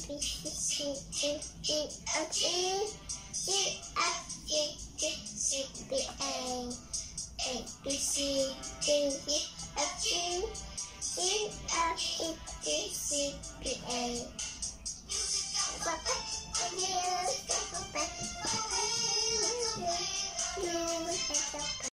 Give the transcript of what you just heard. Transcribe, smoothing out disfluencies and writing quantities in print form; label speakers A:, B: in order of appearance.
A: B, C, D, E, F, G, H, I, J, K, L, M, N, O, P, Q, R, S, T, U, V,